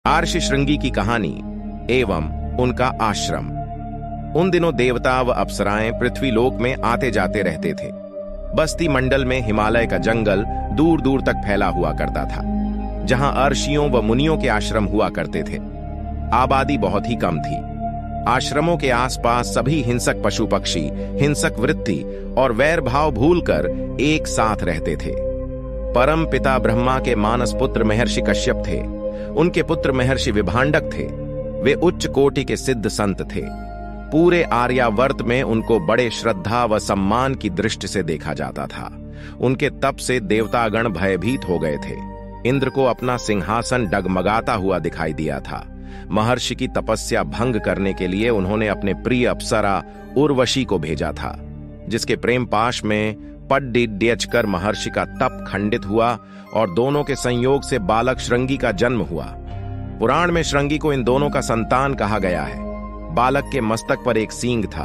आर्षि श्रृंगी की कहानी एवं उनका आश्रम। उन दिनों देवता व अप्सराएं पृथ्वीलोक में आते जाते रहते थे। बस्ती मंडल में हिमालय का जंगल दूर दूर तक फैला हुआ करता था, जहां अर्षियों व मुनियों के आश्रम हुआ करते थे। आबादी बहुत ही कम थी। आश्रमों के आसपास सभी हिंसक पशु पक्षी हिंसक वृत्ति और वैर भाव भूलकर एक साथ रहते थे। परम पिता ब्रह्मा के मानस पुत्र महर्षि कश्यप थे। उनके पुत्र महर्षि विभांडक थे। वे उच्च कोटि के सिद्ध संत थे। पूरे आर्यावर्त में उनको बड़े श्रद्धा व सम्मान की दृष्टि से देखा जाता था। उनके तप से देवतागण भयभीत हो गए थे। इंद्र को अपना सिंहासन डगमगाता हुआ दिखाई दिया था। महर्षि की तपस्या भंग करने के लिए उन्होंने अपने प्रिय अप्सरा उर्वशी को भेजा था, जिसके प्रेम पाश में पड्डिड्यचकर महर्षि का तप खंडित हुआ और दोनों के संयोग से बालक श्रृंगी का जन्म हुआ। पुराण में श्रृंगी को इन दोनों का संतान कहा गया है। बालक के मस्तक पर एक सींग था,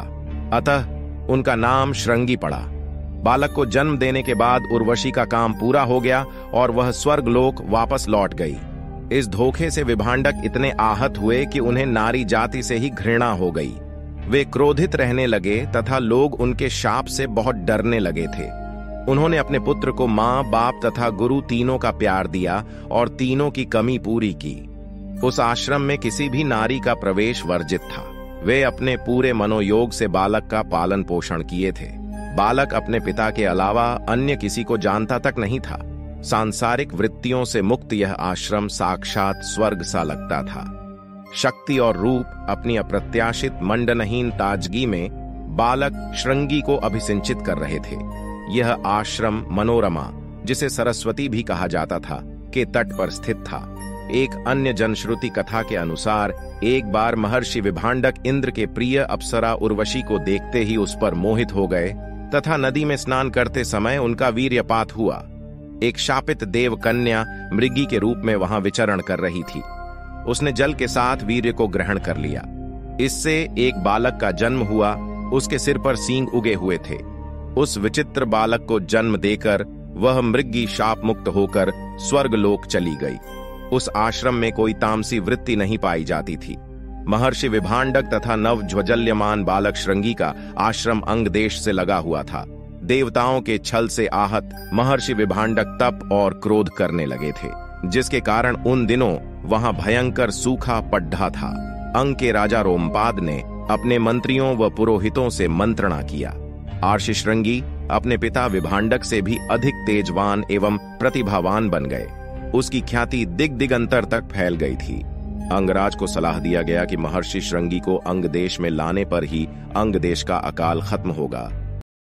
अतः उनका नाम श्रृंगी पड़ा। बालक को जन्म देने के बाद उर्वशी का काम पूरा हो गया और वह स्वर्गलोक वापस लौट गई। इस धोखे से विभांडक इतने आहत हुए कि उन्हें नारी जाति से ही घृणा हो गई। वे क्रोधित रहने लगे तथा लोग उनके शाप से बहुत डरने लगे थे। उन्होंने अपने पुत्र को मां, बाप तथा गुरु तीनों का प्यार दिया और तीनों की कमी पूरी की। उस आश्रम में किसी भी नारी का प्रवेश वर्जित था। वे अपने पूरे मनोयोग से बालक का पालन पोषण किए थे। बालक अपने पिता के अलावा अन्य किसी को जानता तक नहीं था। सांसारिक वृत्तियों से मुक्त यह आश्रम साक्षात स्वर्ग सा लगता था। शक्ति और रूप अपनी अप्रत्याशित मंडनहीन ताजगी में बालक श्रृंगी को अभिसिंचित कर रहे थे। यह आश्रम मनोरमा, जिसे सरस्वती भी कहा जाता था, के तट पर स्थित था। एक अन्य जनश्रुति कथा के अनुसार एक बार महर्षि विभांडक इंद्र के प्रिय अप्सरा उर्वशी को देखते ही उस पर मोहित हो गए तथा नदी में स्नान करते समय उनका वीर्यपात हुआ। एक शापित देव कन्या मृगी के रूप में वहां विचरण कर रही थी। उसने जल के साथ वीर्य को ग्रहण कर लिया। इससे एक बालक का जन्म हुआ। उसके सिर पर सींग उगे हुए थे। उस विचित्र बालक को जन्म देकर वह मृगी शाप मुक्त होकर स्वर्गलोक चली गई। उस आश्रम में कोई तामसी वृत्ति नहीं पाई जाती थी। महर्षि विभांडक तथा नव ज्वजल्यमान बालक श्रृंगी का आश्रम अंग देश से लगा हुआ था। देवताओं के छल से आहत महर्षि विभांडक तप और क्रोध करने लगे थे, जिसके कारण उन दिनों वहां भयंकर सूखा पड्ढा था। अंग के राजा रोमपाद ने अपने मंत्रियों व पुरोहितों से मंत्रणा किया। आर्षि श्रृंगी अपने पिता विभांडक से भी अधिक तेजवान एवं प्रतिभावान बन गए। उसकी ख्याति दिग्दिगंतर तक फैल गई थी। अंगराज को सलाह दिया गया कि महर्षि श्रृंगी को अंग देश में लाने पर ही अंग देश का अकाल खत्म होगा।